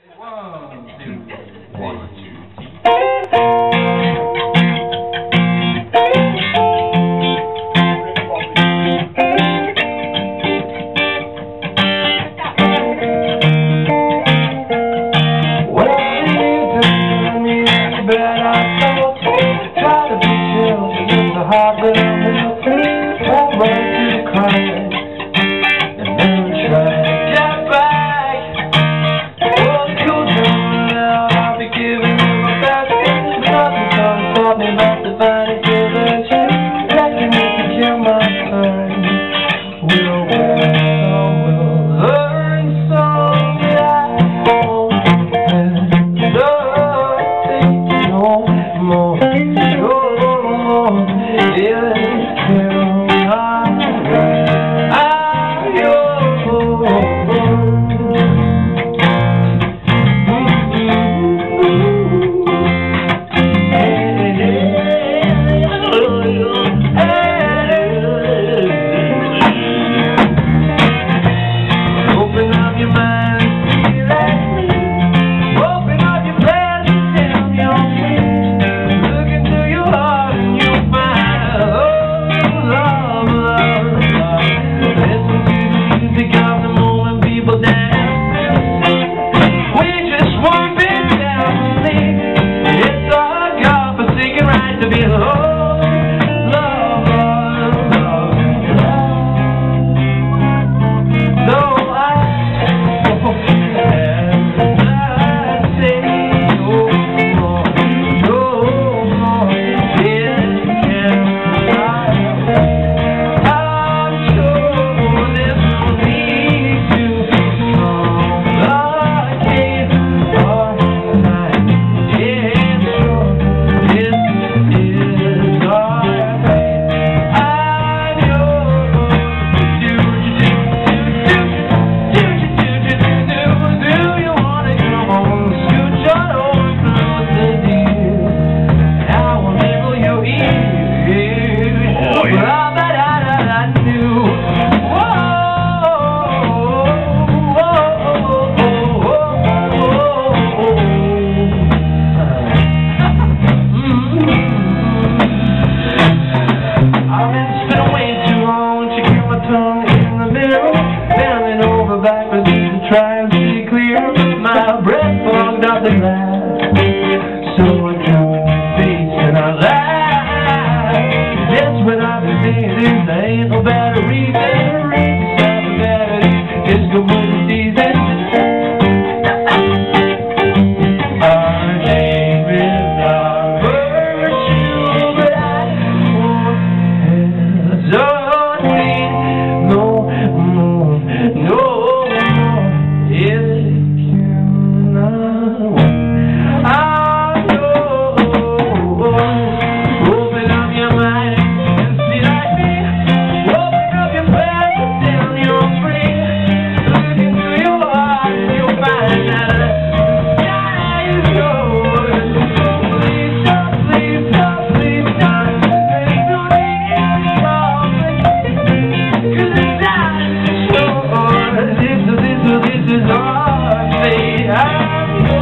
One, two, one, two. Try and see clear, my breath fogged up the glass. So I drew in your face and I laughed. That's when I began, there ain't no better reason. It's not a better, just go with the season. Our name is our virtue, but I won't hesitate no more, no. This is our fate.